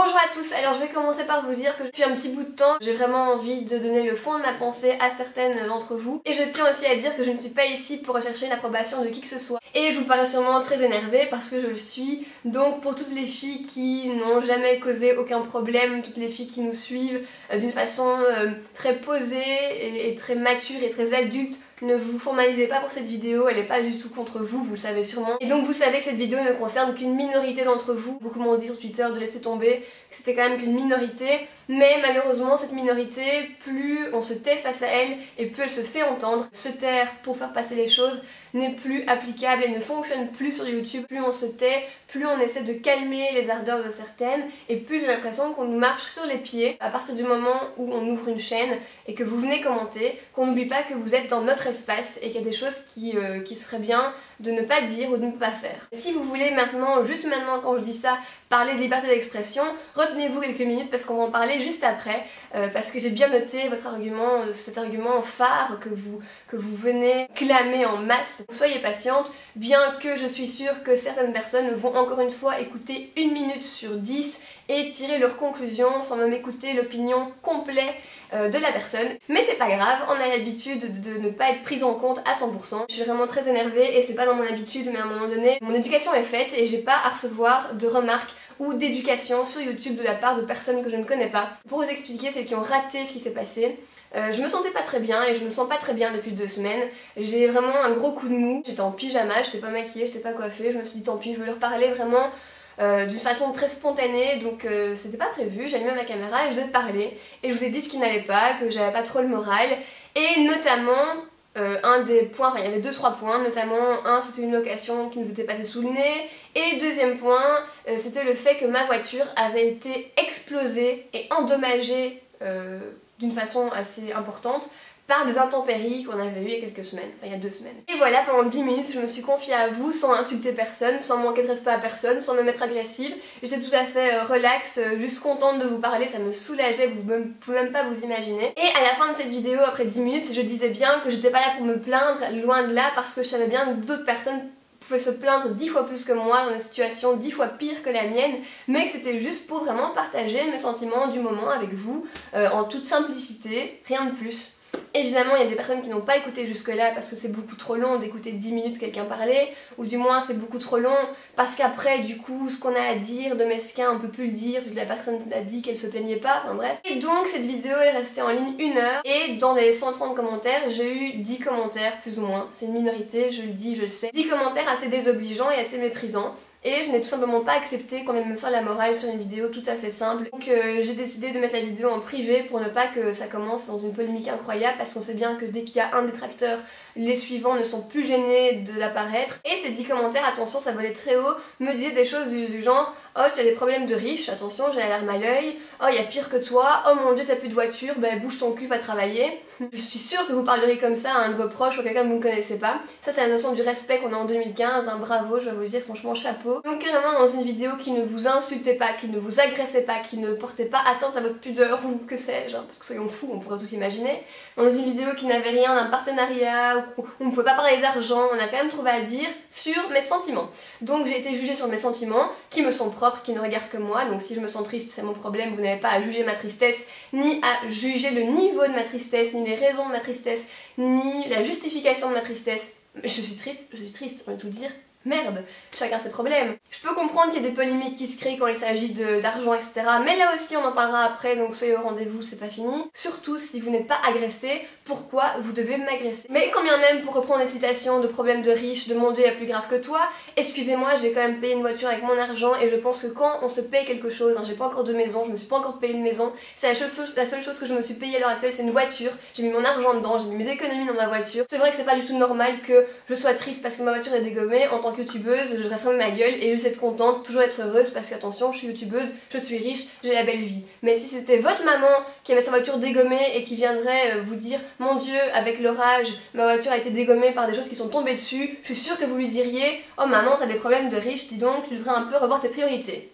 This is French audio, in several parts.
Bonjour à tous, alors je vais commencer par vous dire que depuis un petit bout de temps, j'ai vraiment envie de donner le fond de ma pensée à certaines d'entre vous. Et je tiens aussi à dire que je ne suis pas ici pour rechercher l'approbation de qui que ce soit. Et je vous parais sûrement très énervée parce que je le suis. Donc pour toutes les filles qui n'ont jamais causé aucun problème, toutes les filles qui nous suivent d'une façon très posée et très mature et très adulte, ne vous formalisez pas pour cette vidéo, elle n'est pas du tout contre vous, vous le savez sûrement. Et donc vous savez que cette vidéo ne concerne qu'une minorité d'entre vous. Beaucoup m'ont dit sur Twitter de laisser tomber, que c'était quand même qu'une minorité. Mais malheureusement cette minorité, plus on se tait face à elle et plus elle se fait entendre. Se taire pour faire passer les choses n'est plus applicable et ne fonctionne plus sur YouTube. Plus on se tait, plus on essaie de calmer les ardeurs de certaines et plus j'ai l'impression qu'on nous marche sur les pieds à partir du moment où on ouvre une chaîne et que vous venez commenter, qu'on n'oublie pas que vous êtes dans notre espace et qu'il y a des choses qui seraient bien de ne pas dire ou de ne pas faire. Si vous voulez maintenant, juste maintenant quand je dis ça, parler de liberté d'expression, retenez-vous quelques minutes parce qu'on va en parler juste après, parce que j'ai bien noté votre argument, cet argument phare que vous venez clamer en masse. Soyez patiente, bien que je suis sûre que certaines personnes vont encore une fois écouter 1 minute sur 10 et tirer leurs conclusions sans même écouter l'opinion complète de la personne. Mais c'est pas grave, on a l'habitude de ne pas être prise en compte à 100%. Je suis vraiment très énervée et c'est pas dans mon habitude, mais à un moment donné, mon éducation est faite et j'ai pas à recevoir de remarques ou d'éducation sur YouTube de la part de personnes que je ne connais pas. Pour vous expliquer, celles qui ont raté ce qui s'est passé, je me sentais pas très bien et je me sens pas très bien depuis 2 semaines. J'ai vraiment un gros coup de mou, j'étais en pyjama, j'étais pas maquillée, j'étais pas coiffée, je me suis dit tant pis, je vais leur parler vraiment d'une façon très spontanée, donc c'était pas prévu. J'ai allumé ma caméra et je vous ai parlé et je vous ai dit ce qui n'allait pas, que j'avais pas trop le moral et notamment un des points, enfin il y avait 2-3 points, notamment un c'était une location qui nous était passée sous le nez et deuxième point c'était le fait que ma voiture avait été explosée et endommagée d'une façon assez importante par des intempéries qu'on avait eu il y a quelques semaines, enfin il y a 2 semaines. Et voilà, pendant 10 minutes, je me suis confiée à vous sans insulter personne, sans manquer de respect à personne, sans me mettre agressive. J'étais tout à fait relax, juste contente de vous parler, ça me soulageait, vous pouvez même pas vous imaginer. Et à la fin de cette vidéo, après 10 minutes, je disais bien que j'étais pas là pour me plaindre, loin de là, parce que je savais bien que d'autres personnes pouvaient se plaindre 10 fois plus que moi dans des situations 10 fois pires que la mienne, mais que c'était juste pour vraiment partager mes sentiments du moment avec vous, en toute simplicité, rien de plus. Évidemment il y a des personnes qui n'ont pas écouté jusque là parce que c'est beaucoup trop long d'écouter 10 minutes quelqu'un parler, ou du moins c'est beaucoup trop long parce qu'après du coup ce qu'on a à dire de mesquin on peut plus le dire vu que la personne a dit qu'elle se plaignait pas, enfin bref. Et donc cette vidéo est restée en ligne 1 heure et dans les 130 commentaires j'ai eu 10 commentaires plus ou moins, c'est une minorité, je le dis, je le sais, 10 commentaires assez désobligeants et assez méprisants. Et je n'ai tout simplement pas accepté qu'on vienne me faire la morale sur une vidéo tout à fait simple. Donc j'ai décidé de mettre la vidéo en privé pour ne pas que ça commence dans une polémique incroyable, parce qu'on sait bien que dès qu'il y a un détracteur, les suivants ne sont plus gênés de l'apparaître. Et ces 10 commentaires, attention ça volait très haut, me disaient des choses du genre « Oh tu as des problèmes de riche, attention j'ai la larme à l'œil, oh il y a pire que toi, oh mon dieu t'as plus de voiture, bah bouge ton cul, va travailler ». Je suis sûre que vous parlerez comme ça à un de vos proches ou à quelqu'un que vous ne connaissez pas. Ça c'est la notion du respect qu'on a en 2015, un bravo, je vais vous dire franchement chapeau. Donc carrément dans une vidéo qui ne vous insultait pas, qui ne vous agressait pas, qui ne portait pas atteinte à votre pudeur ou que sais-je, hein, parce que soyons fous, on pourrait tout imaginer. Dans une vidéo qui n'avait rien d'un partenariat, où on ne pouvait pas parler d'argent, on a quand même trouvé à dire sur mes sentiments. Donc j'ai été jugée sur mes sentiments, qui me sont propres, qui ne regardent que moi, donc si je me sens triste c'est mon problème, vous n'avez pas à juger ma tristesse, ni à juger le niveau de ma tristesse, ni les raisons de ma tristesse, ni la justification de ma tristesse. Je suis triste, on va tout dire. Merde, chacun ses problèmes. Je peux comprendre qu'il y a des polémiques qui se créent quand il s'agit d'argent, etc. Mais là aussi on en parlera après, donc soyez au rendez-vous, c'est pas fini. Surtout si vous n'êtes pas agressé, pourquoi vous devez m'agresser? Mais quand bien même, pour reprendre les citations de problèmes de riches, de mon dieu, il y a plus grave que toi, excusez-moi, j'ai quand même payé une voiture avec mon argent et je pense que quand on se paye quelque chose, hein, j'ai pas encore de maison, je me suis pas encore payé une maison, c'est la seule chose que je me suis payée à l'heure actuelle, c'est une voiture, j'ai mis mon argent dedans, j'ai mis mes économies dans ma voiture. C'est vrai que c'est pas du tout normal que je sois triste parce que ma voiture est dégommée. En tant que youtubeuse, je devrais fermer ma gueule et juste être contente, toujours être heureuse parce qu'attention, je suis youtubeuse, je suis riche, j'ai la belle vie. Mais si c'était votre maman qui avait sa voiture dégommée et qui viendrait vous dire mon dieu, avec l'orage, ma voiture a été dégommée par des choses qui sont tombées dessus, je suis sûre que vous lui diriez oh maman, t'as des problèmes de riche, dis donc, tu devrais un peu revoir tes priorités.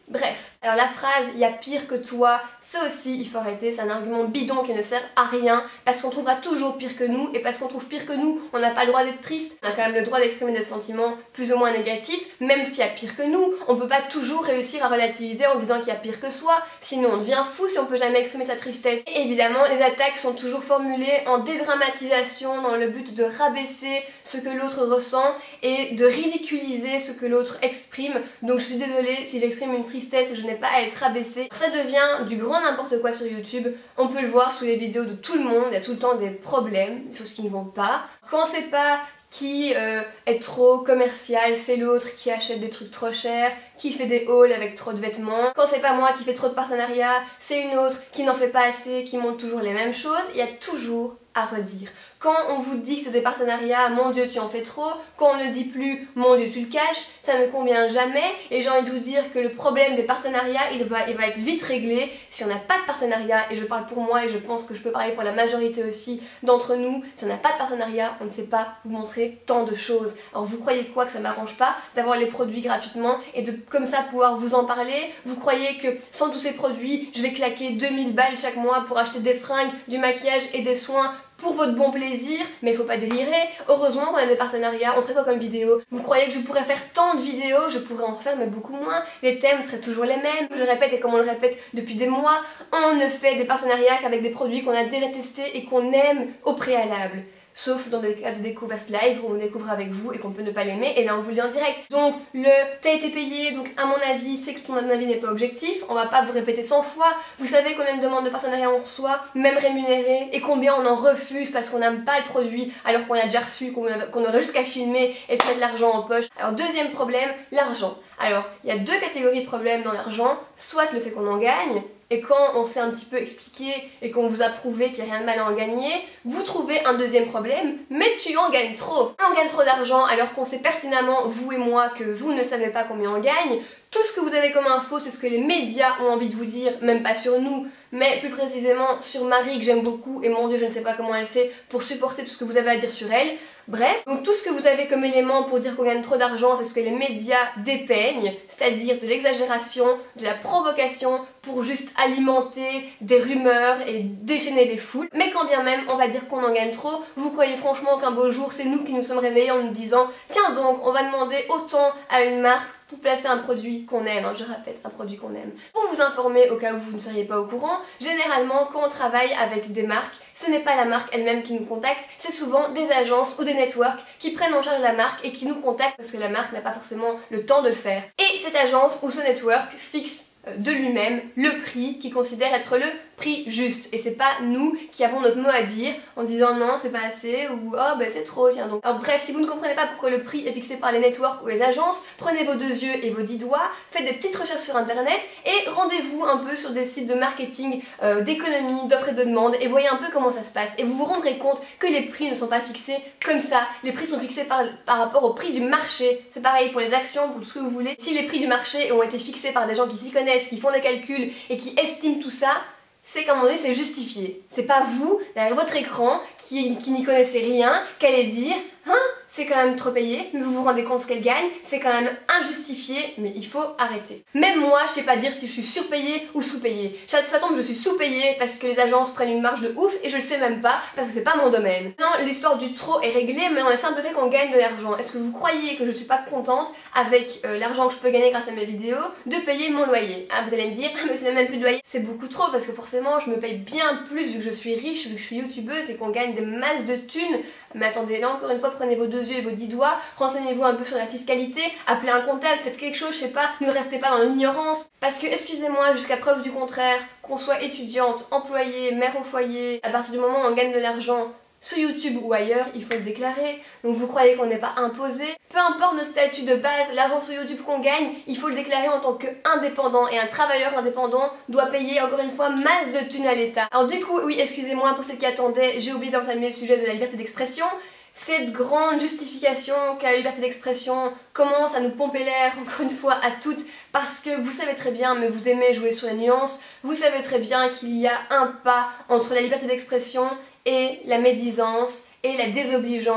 Bref, alors la phrase « il y a pire que toi », ça aussi il faut arrêter, c'est un argument bidon qui ne sert à rien parce qu'on trouvera toujours pire que nous et parce qu'on trouve pire que nous, on n'a pas le droit d'être triste. On a quand même le droit d'exprimer des sentiments plus ou moins négatifs, même s'il y a pire que nous. On peut pas toujours réussir à relativiser en disant qu'il y a pire que soi, sinon on devient fou si on peut jamais exprimer sa tristesse. Et évidemment, les attaques sont toujours formulées en dédramatisation dans le but de rabaisser ce que l'autre ressent et de ridiculiser ce que l'autre exprime. Donc je suis désolée si j'exprime une tristesse, je n'ai pas à être rabaissée. Ça devient du grand n'importe quoi sur YouTube. On peut le voir sous les vidéos de tout le monde, il y a tout le temps des problèmes, des choses qui ne vont pas. Quand c'est pas qui est trop commercial, c'est l'autre qui achète des trucs trop chers, qui fait des hauls avec trop de vêtements. Quand c'est pas moi qui fais trop de partenariats, c'est une autre qui n'en fait pas assez, qui montre toujours les mêmes choses. Il y a toujours à redire. Quand on vous dit que c'est des partenariats, mon Dieu tu en fais trop, quand on ne dit plus mon Dieu tu le caches, ça ne convient jamais et j'ai envie de vous dire que le problème des partenariats il va être vite réglé si on n'a pas de partenariat, et je parle pour moi et je pense que je peux parler pour la majorité aussi d'entre nous, si on n'a pas de partenariat on ne sait pas vous montrer tant de choses. Alors vous croyez quoi, que ça m'arrange pas d'avoir les produits gratuitement et de comme ça pouvoir vous en parler? Vous croyez que sans tous ces produits je vais claquer 2000 balles chaque mois pour acheter des fringues, du maquillage et des soins pour votre bon plaisir? Mais il faut pas délirer. Heureusement qu'on a des partenariats. On ferait quoi comme vidéo? Vous croyez que je pourrais faire tant de vidéos? Je pourrais en faire mais beaucoup moins. Les thèmes seraient toujours les mêmes. Je répète, et comme on le répète depuis des mois, on ne fait des partenariats qu'avec des produits qu'on a déjà testés et qu'on aime au préalable. Sauf dans des cas de découverte live où on découvre avec vous et qu'on peut ne pas l'aimer, et là on vous le dit en direct. Donc le t'as été payé, donc à mon avis c'est que ton avis n'est pas objectif, on va pas vous répéter 100 fois. Vous savez combien de demandes de partenariat on reçoit, même rémunérées, et combien on en refuse parce qu'on n'aime pas le produit alors qu'on l'a déjà reçu, qu'on aurait juste qu'à filmer et se mettre l'argent en poche. Alors deuxième problème, l'argent. Alors il y a deux catégories de problèmes dans l'argent, soit le fait qu'on en gagne, et quand on s'est un petit peu expliqué et qu'on vous a prouvé qu'il n'y a rien de mal à en gagner, vous trouvez un deuxième problème, mais tu en gagnes trop. On gagne trop d'argent alors qu'on sait pertinemment, vous et moi, que vous ne savez pas combien on gagne. Tout ce que vous avez comme info, c'est ce que les médias ont envie de vous dire, même pas sur nous, mais plus précisément sur Marie que j'aime beaucoup, et mon Dieu, je ne sais pas comment elle fait pour supporter tout ce que vous avez à dire sur elle. Bref, donc tout ce que vous avez comme élément pour dire qu'on gagne trop d'argent, c'est ce que les médias dépeignent, c'est-à-dire de l'exagération, de la provocation, pour juste alimenter des rumeurs et déchaîner les foules. Mais quand bien même on va dire qu'on en gagne trop, vous croyez franchement qu'un beau jour c'est nous qui nous sommes réveillés en nous disant tiens donc on va demander autant à une marque pour placer un produit qu'on aime, je répète, un produit qu'on aime. Pour vous informer au cas où vous ne seriez pas au courant, généralement quand on travaille avec des marques, ce n'est pas la marque elle-même qui nous contacte, c'est souvent des agences ou des networks qui prennent en charge la marque et qui nous contactent parce que la marque n'a pas forcément le temps de le faire. Et cette agence ou ce network fixe de lui-même le prix qu'il considère être le prix juste, et c'est pas nous qui avons notre mot à dire en disant non c'est pas assez ou oh ben c'est trop tiens donc. Alors bref, si vous ne comprenez pas pourquoi le prix est fixé par les networks ou les agences, prenez vos 2 yeux et vos 10 doigts, faites des petites recherches sur internet et rendez-vous un peu sur des sites de marketing, d'économie, d'offres et de demandes, et voyez un peu comment ça se passe et vous vous rendrez compte que les prix ne sont pas fixés comme ça. Les prix sont fixés par rapport au prix du marché. C'est pareil pour les actions, pour tout ce que vous voulez. Si les prix du marché ont été fixés par des gens qui s'y connaissent, qui font des calculs et qui estiment tout ça, c'est qu'à un moment donné c'est justifié. C'est pas vous, derrière votre écran, qui n'y connaissez rien, qu'allez dire hein, c'est quand même trop payé, mais vous vous rendez compte ce qu'elle gagne, c'est quand même injustifié, mais il faut arrêter. Même moi, je sais pas dire si je suis surpayée ou sous-payée. Ça tombe, je suis sous-payée parce que les agences prennent une marge de ouf et je le sais même pas parce que c'est pas mon domaine. Non, l'histoire du trop est réglée, mais on a simple fait qu'on gagne de l'argent. Est-ce que vous croyez que je suis pas contente avec l'argent que je peux gagner grâce à mes vidéos de payer mon loyer? Ah, vous allez me dire, mais c'est même plus de loyer. C'est beaucoup trop parce que forcément, je me paye bien plus vu que je suis riche, vu que je suis youtubeuse et qu'on gagne des masses de thunes. Mais attendez, là encore une fois, prenez vos 2 yeux et vos 10 doigts, renseignez-vous un peu sur la fiscalité, appelez un comptable, faites quelque chose, je sais pas, ne restez pas dans l'ignorance. Parce que, excusez-moi, jusqu'à preuve du contraire, qu'on soit étudiante, employée, mère au foyer, à partir du moment où on gagne de l'argent sur YouTube ou ailleurs, il faut le déclarer. Donc vous croyez qu'on n'est pas imposé? Peu importe notre statut de base, l'argent sur YouTube qu'on gagne, il faut le déclarer en tant qu'indépendant, et un travailleur indépendant doit payer encore une fois masse de thunes à l'État. Alors du coup, oui, excusez-moi pour celles qui attendaient, j'ai oublié d'entamer le sujet de la liberté d'expression. Cette grande justification qu'a la liberté d'expression commence à nous pomper l'air encore une fois à toutes, parce que vous savez très bien, mais vous aimez jouer sur les nuances, vous savez très bien qu'il y a un pas entre la liberté d'expression et la médisance et la désobligeance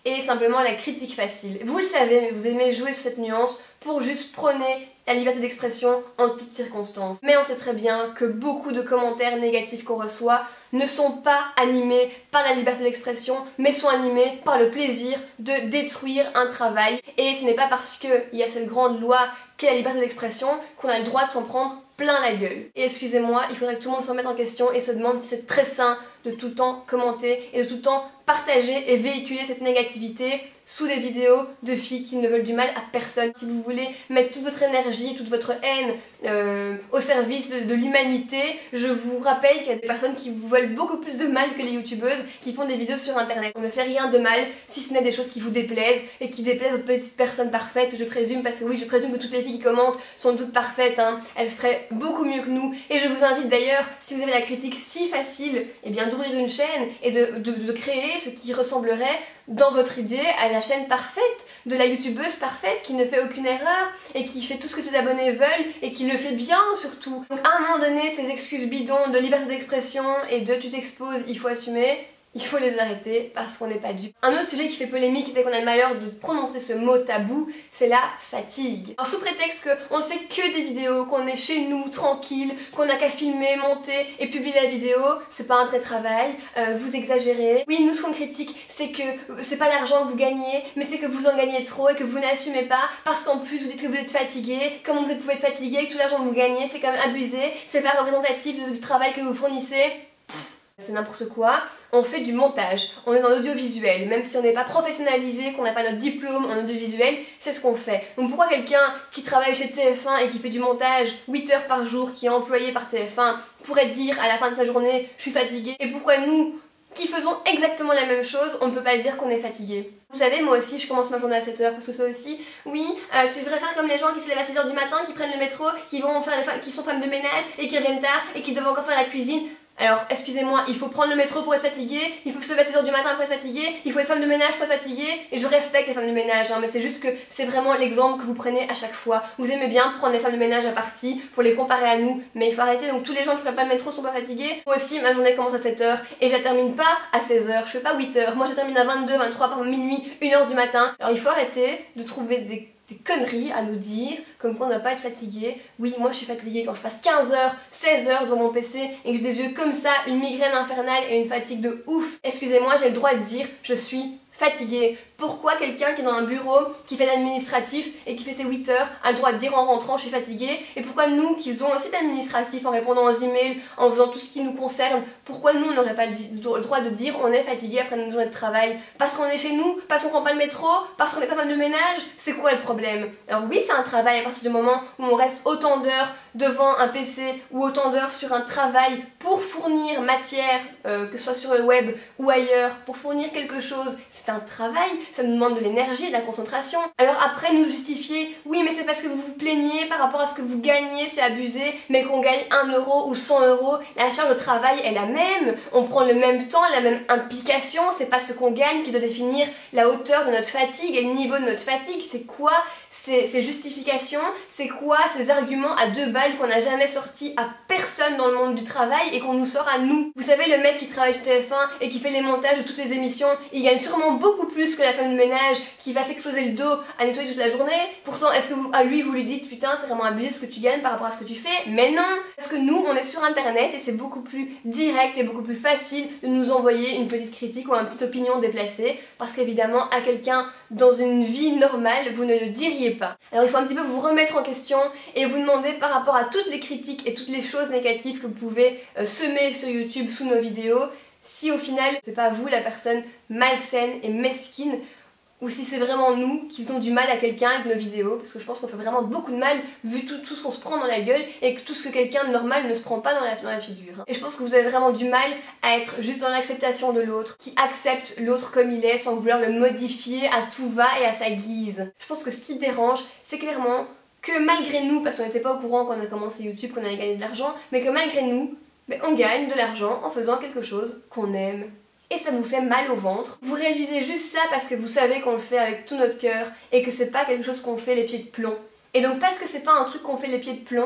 et simplement la critique facile. Vous le savez, mais vous aimez jouer sur cette nuance pour juste prôner la liberté d'expression en toutes circonstances. Mais on sait très bien que beaucoup de commentaires négatifs qu'on reçoit ne sont pas animés par la liberté d'expression, mais sont animés par le plaisir de détruire un travail. Et ce n'est pas parce qu'il y a cette grande loi qu'est la liberté d'expression qu'on a le droit de s'en prendre plein la gueule. Et excusez-moi, il faudrait que tout le monde se remette en question et se demande si c'est très sain de tout le temps commenter et de tout le temps partager et véhiculer cette négativité sous des vidéos de filles qui ne veulent du mal à personne. Si vous voulez mettre toute votre énergie, toute votre haine au service de l'humanité, je vous rappelle qu'il y a des personnes qui vous veulent beaucoup plus de mal que les youtubeuses qui font des vidéos sur internet. On ne fait rien de mal si ce n'est des choses qui vous déplaisent et qui déplaisent aux petites personnes parfaites, je présume, parce que oui, je présume que toutes les filles qui commentent sont toutes parfaites, hein. Elles feraient beaucoup mieux que nous. Et je vous invite d'ailleurs, si vous avez la critique si facile, eh bien d'ouvrir une chaîne et de créer ce qui ressemblerait dans votre idée à la chaîne parfaite, de la youtubeuse parfaite qui ne fait aucune erreur et qui fait tout ce que ses abonnés veulent et qui le fait bien surtout. Donc à un moment donné, ces excuses bidons de liberté d'expression et de tu t'exposes, il faut assumer, il faut les arrêter parce qu'on n'est pas dupe. Un autre sujet qui fait polémique dès qu'on a le malheur de prononcer ce mot tabou, c'est la fatigue. Alors sous prétexte qu'on ne fait que des vidéos, qu'on est chez nous tranquille, qu'on n'a qu'à filmer, monter et publier la vidéo, c'est pas un vrai travail, vous exagérez. Oui, nous ce qu'on critique, c'est que c'est pas l'argent que vous gagnez, mais c'est que vous en gagnez trop et que vous n'assumez pas parce qu'en plus vous dites que vous êtes fatigué. Comment vous pouvez être fatigué avec tout l'argent que vous gagnez, c'est quand même abusé, c'est pas représentatif du travail que vous fournissez. C'est n'importe quoi. On fait du montage, on est dans l'audiovisuel, même si on n'est pas professionnalisé, qu'on n'a pas notre diplôme en audiovisuel, c'est ce qu'on fait. Donc pourquoi quelqu'un qui travaille chez TF1 et qui fait du montage 8 heures par jour, qui est employé par TF1, pourrait dire à la fin de sa journée « je suis fatigué » et pourquoi nous, qui faisons exactement la même chose, on ne peut pas dire qu'on est fatigué. Vous savez, moi aussi, je commence ma journée à 7 heures parce que ça aussi, oui, tu devrais faire comme les gens qui se lèvent à 6 heures du matin, qui prennent le métro, qui sont femmes de ménage et qui reviennent tard et qui doivent encore faire la cuisine. Alors, excusez-moi, il faut prendre le métro pour être fatigué, il faut se lever à 6 heures du matin pour être fatigué, il faut être femme de ménage pour être fatigué, et je respecte les femmes de ménage, hein, mais c'est juste que c'est vraiment l'exemple que vous prenez à chaque fois. Vous aimez bien prendre les femmes de ménage à partie pour les comparer à nous, mais il faut arrêter, donc tous les gens qui prennent pas le métro sont pas fatigués. Moi aussi, ma journée commence à 7 heures, et je la termine pas à 16 heures, je fais pas 8 heures, moi je la termine à 22, 23, par minuit, 1 heure du matin. Alors il faut arrêter de trouver des conneries à nous dire, comme quoi on ne va pas être fatigué. Oui, moi je suis fatiguée quand je passe 15 heures, 16 heures devant mon PC et que j'ai des yeux comme ça, une migraine infernale et une fatigue de ouf. Excusez-moi, j'ai le droit de dire je suis fatiguée. Pourquoi quelqu'un qui est dans un bureau, qui fait l'administratif et qui fait ses 8 heures a le droit de dire en rentrant je suis fatiguée? Et pourquoi nous qui faisons aussi d'administratif en répondant aux emails, en faisant tout ce qui nous concerne, pourquoi nous on n'aurait pas le droit de dire on est fatigué après une journée de travail? Parce qu'on est chez nous? Parce qu'on prend pas le métro? Parce qu'on n'est pas femme de ménage? C'est quoi le problème? Alors oui, c'est un travail à partir du moment où on reste autant d'heures devant un PC ou autant d'heures sur un travail pour fournir matière, que ce soit sur le web ou ailleurs, pour fournir quelque chose, c'est un travail, ça nous demande de l'énergie, de la concentration. Alors après nous justifier, oui mais c'est parce que vous vous plaignez par rapport à ce que vous gagnez, c'est abusé, mais qu'on gagne 1 euro ou 100 euros, la charge de travail est la même, on prend le même temps, la même implication, c'est pas ce qu'on gagne qui doit définir la hauteur de notre fatigue et le niveau de notre fatigue, c'est quoi ces justifications, c'est quoi ces arguments à 2 balles qu'on n'a jamais sortis à personne dans le monde du travail et qu'on nous sort à nous. Vous savez, le mec qui travaille chez TF1 et qui fait les montages de toutes les émissions, il gagne sûrement beaucoup plus que la femme de ménage qui va s'exploser le dos à nettoyer toute la journée. Pourtant, est-ce que à lui vous lui dites putain c'est vraiment abusé ce que tu gagnes par rapport à ce que tu fais? Mais non! Parce que nous on est sur internet et c'est beaucoup plus direct et beaucoup plus facile de nous envoyer une petite critique ou une petite opinion déplacée parce qu'évidemment à quelqu'un dans une vie normale vous ne le diriez pas. Alors il faut un petit peu vous remettre en question et vous demander par rapport à toutes les critiques et toutes les choses négatives que vous pouvez semer sur YouTube sous nos vidéos, si au final c'est pas vous la personne malsaine et mesquine ou si c'est vraiment nous qui faisons du mal à quelqu'un avec nos vidéos, parce que je pense qu'on fait vraiment beaucoup de mal vu tout ce qu'on se prend dans la gueule et que tout ce que quelqu'un de normal ne se prend pas dans la figure. Et je pense que vous avez vraiment du mal à être juste dans l'acceptation de l'autre, qui accepte l'autre comme il est sans vouloir le modifier à tout va et à sa guise. Je pense que ce qui dérange, c'est clairement que malgré nous, parce qu'on n'était pas au courant quand on a commencé YouTube qu'on allait gagner de l'argent, mais que malgré nous, on gagne de l'argent en faisant quelque chose qu'on aime. Et ça vous fait mal au ventre. Vous réduisez juste ça parce que vous savez qu'on le fait avec tout notre cœur et que c'est pas quelque chose qu'on fait les pieds de plomb. Et donc parce que c'est pas un truc qu'on fait les pieds de plomb,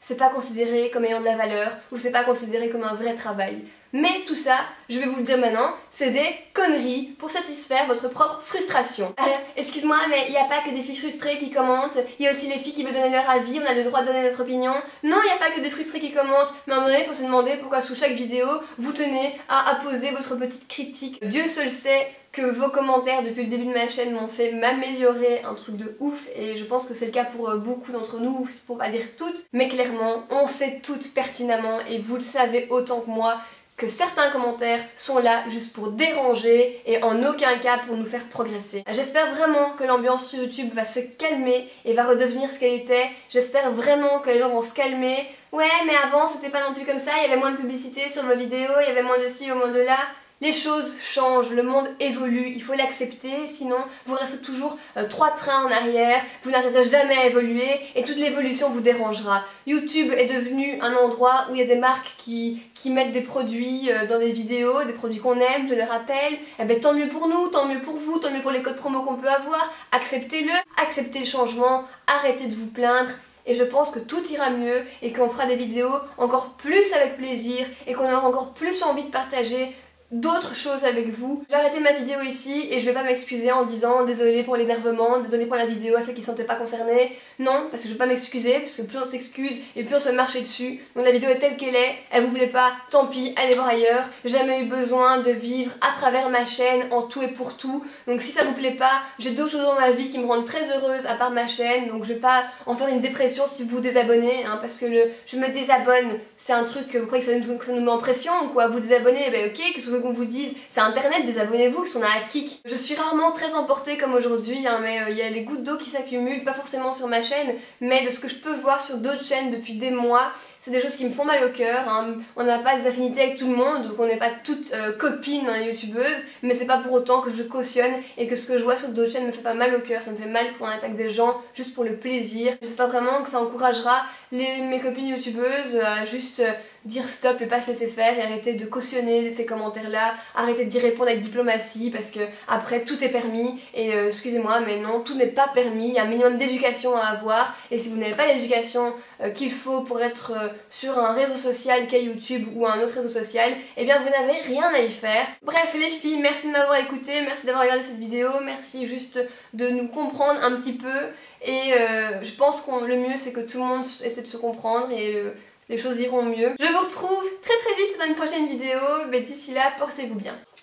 c'est pas considéré comme ayant de la valeur ou c'est pas considéré comme un vrai travail. Mais tout ça, je vais vous le dire maintenant, c'est des conneries pour satisfaire votre propre frustration. Alors, excuse-moi, mais il n'y a pas que des filles frustrées qui commentent, il y a aussi les filles qui veulent donner leur avis, on a le droit de donner notre opinion. Non, il n'y a pas que des frustrés qui commentent, mais à un moment donné, il faut se demander pourquoi sous chaque vidéo, vous tenez à apposer votre petite critique. Dieu seul sait que vos commentaires depuis le début de ma chaîne m'ont fait m'améliorer un truc de ouf et je pense que c'est le cas pour beaucoup d'entre nous, pour pas dire toutes, mais clairement, on sait toutes pertinemment et vous le savez autant que moi que certains commentaires sont là juste pour déranger et en aucun cas pour nous faire progresser. J'espère vraiment que l'ambiance sur YouTube va se calmer et va redevenir ce qu'elle était. J'espère vraiment que les gens vont se calmer. Ouais, mais avant c'était pas non plus comme ça, il y avait moins de publicité sur vos vidéos, il y avait moins de ci, moins de là. Les choses changent, le monde évolue, il faut l'accepter, sinon vous restez toujours 3 trains en arrière, vous n'arriverez jamais à évoluer et toute l'évolution vous dérangera. YouTube est devenu un endroit où il y a des marques qui mettent des produits dans des vidéos, des produits qu'on aime, je le rappelle. Eh bien tant mieux pour nous, tant mieux pour vous, tant mieux pour les codes promo qu'on peut avoir. Acceptez-le, acceptez le changement, arrêtez de vous plaindre. Et je pense que tout ira mieux et qu'on fera des vidéos encore plus avec plaisir et qu'on aura encore plus envie de partager d'autres choses avec vous. Je vais arrêter ma vidéo ici et je vais pas m'excuser en disant désolé pour l'énervement, désolé pour la vidéo à ceux qui ne se sentaient pas concernés. Non, parce que je vais pas m'excuser, parce que plus on s'excuse et plus on se fait marcher dessus. Donc la vidéo est telle qu'elle est, elle vous plaît pas, tant pis, allez voir ailleurs. J'ai jamais eu besoin de vivre à travers ma chaîne en tout et pour tout. Donc si ça vous plaît pas, j'ai d'autres choses dans ma vie qui me rendent très heureuse à part ma chaîne. Donc je vais pas en faire une dépression si vous vous désabonnez, hein, parce que je me désabonne, c'est un truc que vous croyez que ça nous met en pression ou quoi. Vous désabonnez, ben ok, qu'est-ce que qu'on vous dise, c'est internet, désabonnez-vous, que si on a un kick. Je suis rarement très emportée comme aujourd'hui, hein, mais il y a les gouttes d'eau qui s'accumulent, pas forcément sur ma chaîne, mais de ce que je peux voir sur d'autres chaînes depuis des mois. C'est des choses qui me font mal au cœur, hein. On n'a pas des affinités avec tout le monde, donc on n'est pas toutes copines youtubeuses, mais c'est pas pour autant que je cautionne et que ce que je vois sur d'autres chaînes me fait pas mal au cœur, ça me fait mal qu'on attaque des gens juste pour le plaisir. J'espère vraiment que ça encouragera mes copines youtubeuses à juste dire stop et pas se laisser faire et arrêter de cautionner ces commentaires là, arrêter d'y répondre avec diplomatie parce que après tout est permis et excusez-moi mais non, tout n'est pas permis, il y a un minimum d'éducation à avoir et si vous n'avez pas l'éducation qu'il faut pour être sur un réseau social qu'est YouTube ou un autre réseau social, eh bien vous n'avez rien à y faire. Bref les filles, merci de m'avoir écouté, merci d'avoir regardé cette vidéo, merci juste de nous comprendre un petit peu et je pense que le mieux c'est que tout le monde essaie de se comprendre et les choses iront mieux. Je vous retrouve très vite dans une prochaine vidéo, mais d'ici là, portez-vous bien.